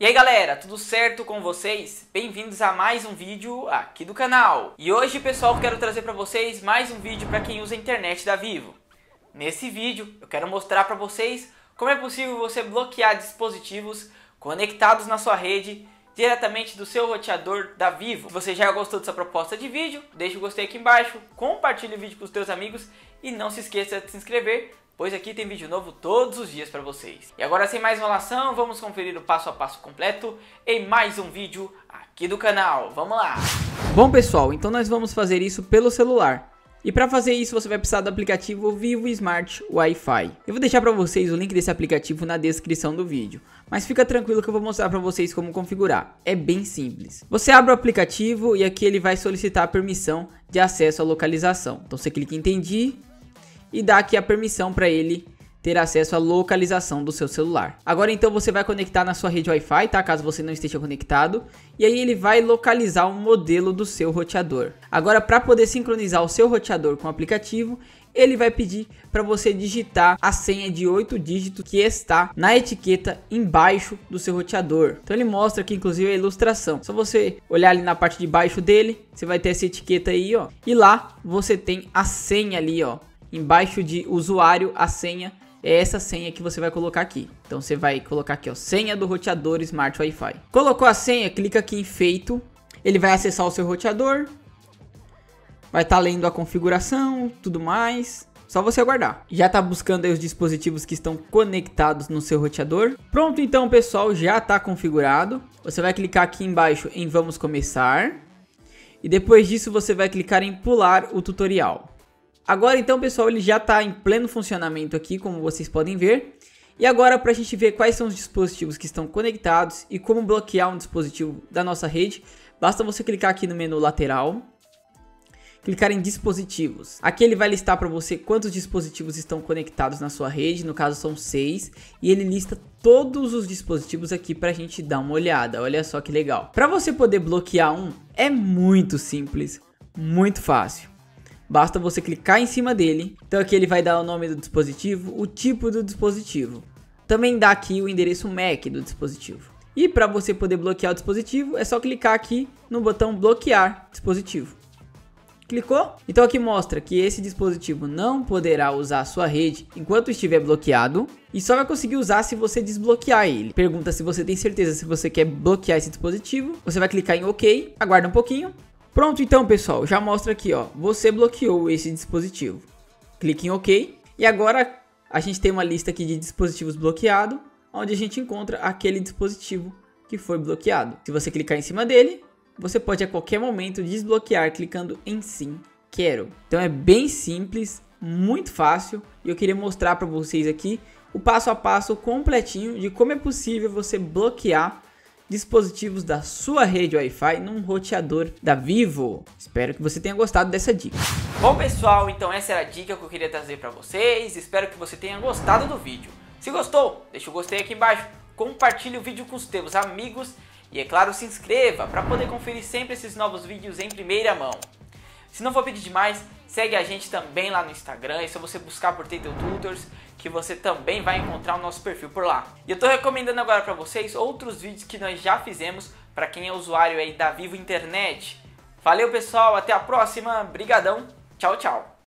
E aí galera, tudo certo com vocês? Bem-vindos a mais um vídeo aqui do canal. E hoje, pessoal, eu quero trazer para vocês mais um vídeo para quem usa a internet da Vivo. Nesse vídeo eu quero mostrar para vocês como é possível você bloquear dispositivos conectados na sua rede diretamente do seu roteador da Vivo. Se você já gostou dessa proposta de vídeo, deixa o gostei aqui embaixo, compartilhe o vídeo com os seus amigos e não se esqueça de se inscrever, pois aqui tem vídeo novo todos os dias para vocês. E agora, sem mais enrolação, vamos conferir o passo a passo completo em mais um vídeo aqui do canal. Vamos lá! Bom pessoal, então nós vamos fazer isso pelo celular. E para fazer isso você vai precisar do aplicativo Vivo Smart Wi-Fi. Eu vou deixar para vocês o link desse aplicativo na descrição do vídeo. Mas fica tranquilo que eu vou mostrar para vocês como configurar. É bem simples. Você abre o aplicativo e aqui ele vai solicitar a permissão de acesso à localização. Então você clica em Entendi e dá aqui a permissão para ele ter acesso à localização do seu celular. Agora então você vai conectar na sua rede Wi-Fi, tá? Caso você não esteja conectado. E aí ele vai localizar o modelo do seu roteador. Agora, para poder sincronizar o seu roteador com o aplicativo, ele vai pedir para você digitar a senha de 8 dígitos que está na etiqueta embaixo do seu roteador. Então ele mostra aqui inclusive a ilustração. Só você olhar ali na parte de baixo dele, você vai ter essa etiqueta aí, ó. E lá você tem a senha ali, ó. Embaixo de usuário, a senha é essa senha que você vai colocar aqui. Então você vai colocar aqui, ó, senha do roteador Smart Wi-Fi. Colocou a senha, clica aqui em feito. Ele vai acessar o seu roteador. Vai estar lendo a configuração, tudo mais. Só você aguardar. Já está buscando aí os dispositivos que estão conectados no seu roteador. Pronto, então pessoal, já está configurado. Você vai clicar aqui embaixo em Vamos Começar. E depois disso você vai clicar em Pular o tutorial. Agora então pessoal, ele já está em pleno funcionamento aqui, como vocês podem ver. E agora, para a gente ver quais são os dispositivos que estão conectados e como bloquear um dispositivo da nossa rede, basta você clicar aqui no menu lateral, clicar em dispositivos. Aqui ele vai listar para você quantos dispositivos estão conectados na sua rede, no caso são 6, e ele lista todos os dispositivos aqui para a gente dar uma olhada. Olha só que legal. Para você poder bloquear um, é muito simples, muito fácil. Basta você clicar em cima dele. Então aqui ele vai dar o nome do dispositivo, o tipo do dispositivo. Também dá aqui o endereço MAC do dispositivo. E para você poder bloquear o dispositivo, é só clicar aqui no botão bloquear dispositivo. Clicou? Então aqui mostra que esse dispositivo não poderá usar a sua rede enquanto estiver bloqueado. E só vai conseguir usar se você desbloquear ele. Pergunta se você tem certeza se você quer bloquear esse dispositivo. Você vai clicar em OK, aguarda um pouquinho. Pronto, então pessoal, já mostra aqui, ó, você bloqueou esse dispositivo. Clique em OK. E agora a gente tem uma lista aqui de dispositivos bloqueados, onde a gente encontra aquele dispositivo que foi bloqueado. Se você clicar em cima dele, você pode a qualquer momento desbloquear clicando em Sim, quero. Então é bem simples, muito fácil, e eu queria mostrar para vocês aqui o passo a passo completinho de como é possível você bloquear dispositivos da sua rede Wi-Fi num roteador da Vivo. Espero que você tenha gostado dessa dica. Bom pessoal, então essa era a dica que eu queria trazer para vocês. Espero que você tenha gostado do vídeo. Se gostou, deixa o gostei aqui embaixo, compartilhe o vídeo com os teus amigos e é claro, se inscreva para poder conferir sempre esses novos vídeos em primeira mão. Se não for pedir demais, segue a gente também lá no Instagram, é só você buscar por Tato Tutors, que você também vai encontrar o nosso perfil por lá. E eu tô recomendando agora para vocês outros vídeos que nós já fizemos para quem é usuário aí da Vivo Internet. Valeu pessoal, até a próxima, brigadão, tchau, tchau.